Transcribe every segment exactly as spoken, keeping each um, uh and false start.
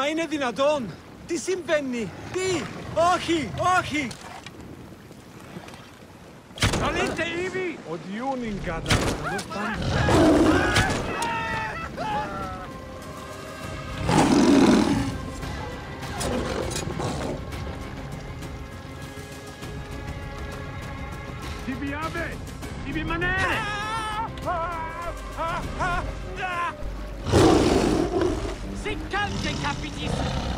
Μα είναι δυνατόν! Τι συμβαίνει! Τι! Όχι! Όχι! Salite, Ivi! Ο Διούνιν κατά! Ti vi ave! Ti vi manere! Seccante, capitis!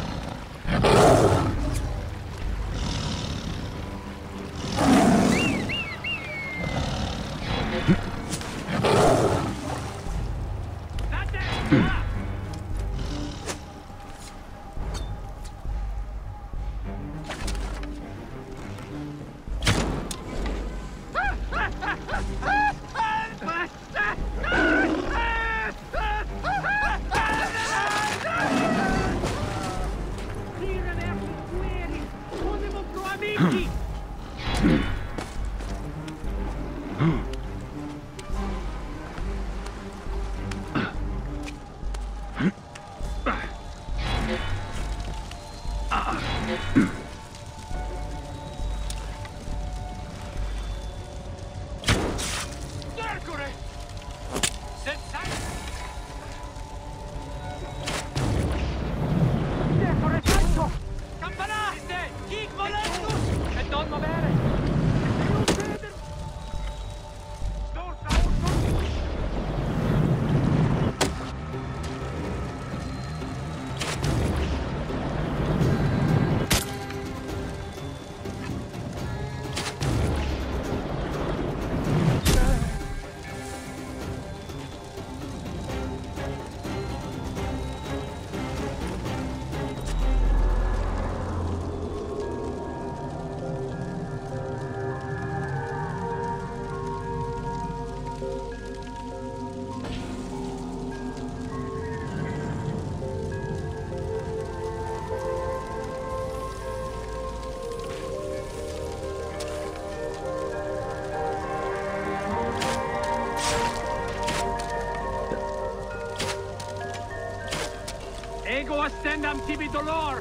Ego astendam tibi dolor!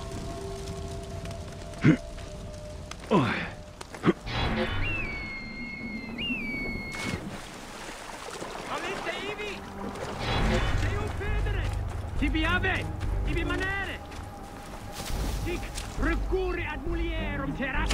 Salite, Ivi! Seu federe! Tibi ave! Tibi manere! Sic recurre ad mulierum terras!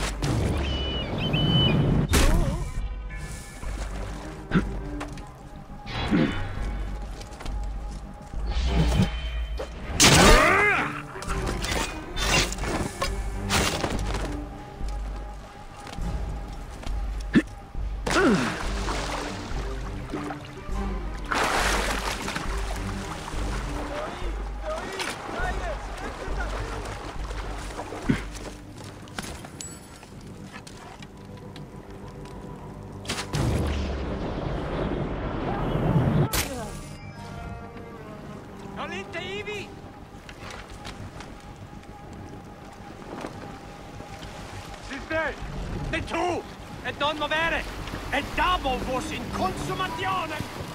Salite, Ivi! Sitte! E tu! E non movere! E dabo vos in consumazione!